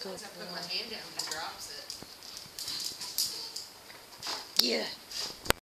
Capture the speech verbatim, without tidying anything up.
Once I put my hand down, he drops it. Yeah.